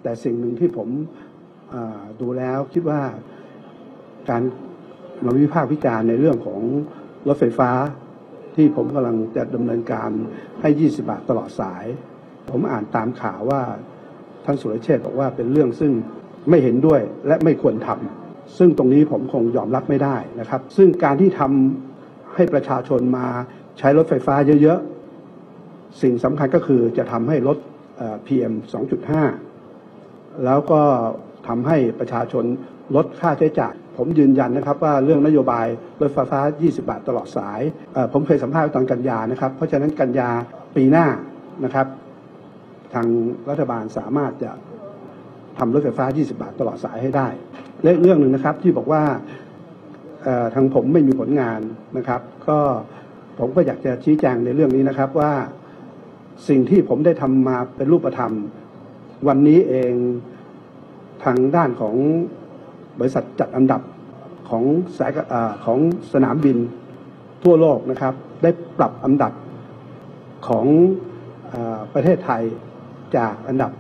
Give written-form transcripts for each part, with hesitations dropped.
แต่สิ่งหนึ่งที่ผมดูแล้วคิดว่าการมาวิพากษ์วิจารณ์ในเรื่องของรถไฟฟ้าที่ผมกำลังจะดำเนินการให้20 บาทตลอดสายผมอ่านตามข่าวว่าท่านสุรเชษฐ์บอกว่าเป็นเรื่องซึ่งไม่เห็นด้วยและไม่ควรทำซึ่งตรงนี้ผมคงยอมรับไม่ได้นะครับซึ่งการที่ทำให้ประชาชนมาใช้รถไฟฟ้าเยอะๆสิ่งสำคัญก็คือจะทำให้ลดPM 2.5 แล้วก็ทำให้ประชาชนลดค่าใช้จ่ายผมยืนยันนะครับว่าเรื่องนโยบายรถไฟฟ้า20 บาทตลอดสายผมเคยสัมภาษณ์ตอนกันยานะครับเพราะฉะนั้นกันยาปีหน้านะครับทางรัฐบาลสามารถจะทำรถไฟฟ้า20 บาทตลอดสายให้ได้และเรื่องหนึ่งนะครับที่บอกว่าทางผมไม่มีผลงานนะครับก็ผมก็อยากจะชี้แจงในเรื่องนี้นะครับว่าสิ่งที่ผมได้ทำมาเป็นรูปธรรมวันนี้เองทางด้านของบริษัทจัดอันดับของสนามบินทั่วโลกนะครับได้ปรับอันดับของประเทศไทยจากอันดับ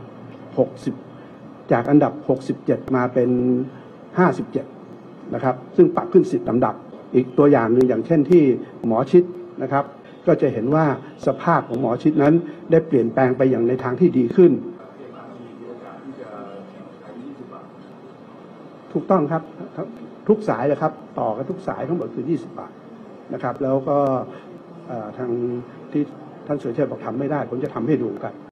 67มาเป็น57นะครับซึ่งปรับขึ้น10ลำดับอีกตัวอย่างหนึ่งอย่างเช่นที่หมอชิดนะครับก็จะเห็นว่าสภาพของหมอชิดนั้นได้เปลี่ยนแปลงไปอย่างในทางที่ดีขึ้นถูกต้องครับทุกสายเลยครับต่อกันทุกสายทั้งหมดคือ20 บาทนะครับแล้วก็ทางที่ท่านสุรเชษฐ์บอกทำไม่ได้ผมจะทำให้ดูครับ